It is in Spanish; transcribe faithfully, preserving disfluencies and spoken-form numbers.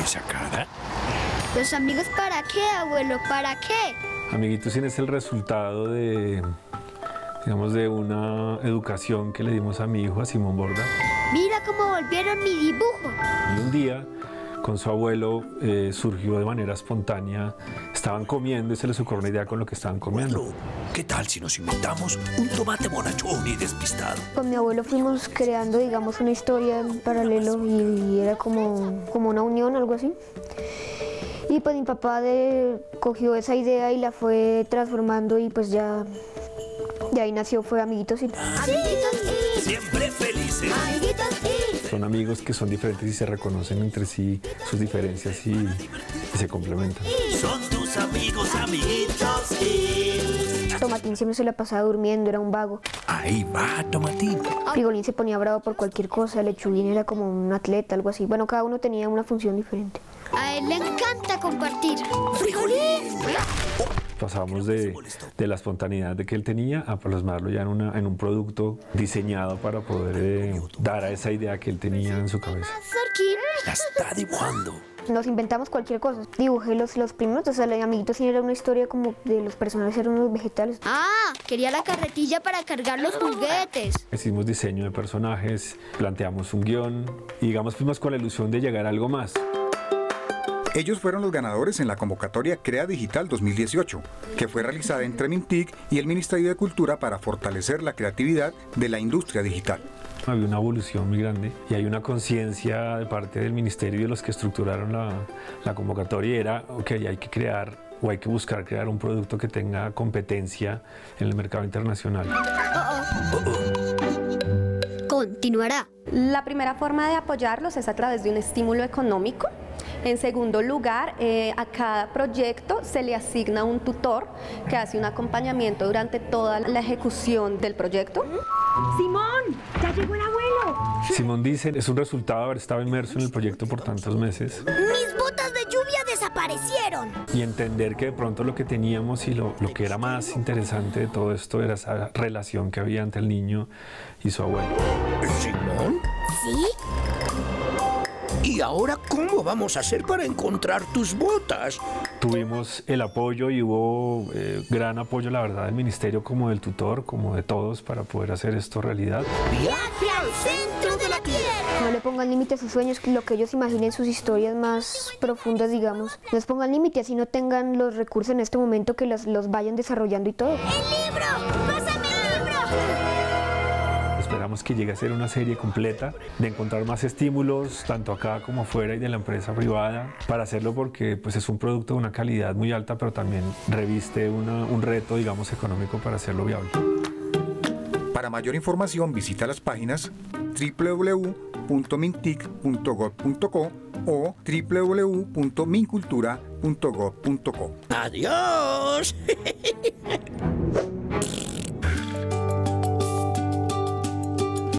esa cara? ¿Los amigos para qué, abuelo? ¿Para qué? Amiguitos Cine es el resultado de, digamos, de una educación que le dimos a mi hijo, a Simón Borda. Mira cómo volvieron mi dibujo. Y un día, con su abuelo, eh, surgió de manera espontánea. Estaban comiendo y se les ocurrió una idea con lo que estaban comiendo. Bueno, ¿qué tal si nos inventamos un tomate bonachón y despistado? Con mi abuelo fuimos creando, digamos, una historia en paralelo y era como, como una unión, algo así. Y pues mi papá de, cogió esa idea y la fue transformando y pues ya de ahí nació, fue Amiguitos Cine. Amiguitos Cine. Siempre felices. Amiguitos Cine. Son amigos que son diferentes y se reconocen entre sí sus diferencias y, y se complementan. Son tus amigos, Amiguitos Cine. Tomatín siempre se la pasaba durmiendo, era un vago. Ahí va, Tomatín. Frigolín se ponía bravo por cualquier cosa, Lechuguín era como un atleta, algo así. Bueno, cada uno tenía una función diferente. A él le encanta compartir. ¡Frijolín! Pasamos de, de la espontaneidad de que él tenía a plasmarlo ya en, una, en un producto diseñado para poder eh, dar a esa idea que él tenía en su cabeza. Sorkin. La está dibujando. Nos inventamos cualquier cosa. Dibujé los, los primeros, o sea, el Amiguitos Cine era una historia como de los personajes eran unos vegetales. Ah, quería la carretilla para cargar los juguetes. Hicimos diseño de personajes, planteamos un guión y digamos fuimos con la ilusión de llegar a algo más. Ellos fueron los ganadores en la convocatoria Crea Digital dos mil dieciocho, que fue realizada entre Mintic y el Ministerio de Cultura para fortalecer la creatividad de la industria digital. Había una evolución muy grande y hay una conciencia de parte del Ministerio y de los que estructuraron la, la convocatoria. Era, ok, hay que crear o hay que buscar crear un producto que tenga competencia en el mercado internacional. Continuará. La primera forma de apoyarlos es a través de un estímulo económico. En segundo lugar, eh, a cada proyecto se le asigna un tutor que hace un acompañamiento durante toda la ejecución del proyecto. ¡Simón! ¡Ya llegó el abuelo! Simón dice, es un resultado de haber estado inmerso en el proyecto por tantos meses. Mis botas de lluvia desaparecieron. Y entender que de pronto lo que teníamos y lo, lo que era más interesante de todo esto era esa relación que había entre el niño y su abuelo. ¿Simón? ¿Sí? ¿Y ahora cómo vamos a hacer para encontrar tus botas? Tuvimos el apoyo y hubo eh, gran apoyo, la verdad, del ministerio como del tutor, como de todos para poder hacer esto realidad. ¡Viaje al centro de la Tierra! No le pongan límite a sus sueños, que lo que ellos imaginen, sus historias más profundas, digamos. No les pongan límite, así no tengan los recursos en este momento que los, los vayan desarrollando y todo. ¡El libro! ¡Pásame el libro! Esperamos que llegue a ser una serie completa, de encontrar más estímulos, tanto acá como afuera y de la empresa privada, para hacerlo porque pues, es un producto de una calidad muy alta, pero también reviste una, un reto, digamos, económico para hacerlo viable. Para mayor información visita las páginas w w w punto mintic punto gov punto co o w w w punto mincultura punto gov punto co. ¡Adiós!